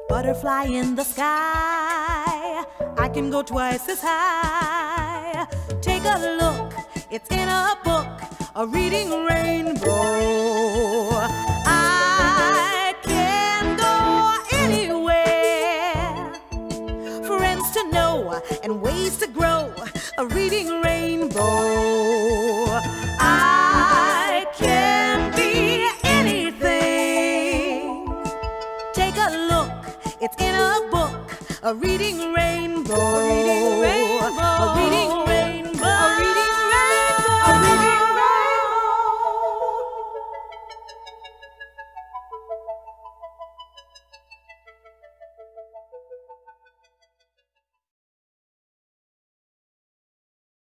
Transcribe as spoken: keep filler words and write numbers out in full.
butterfly in the sky. I can go twice as high. Take a look, it's in a book, a reading rainbow. I can go anywhere, friends to know and ways to grow, a reading rainbow. I can be anything. Take a look, it's in a book, a reading rainbow.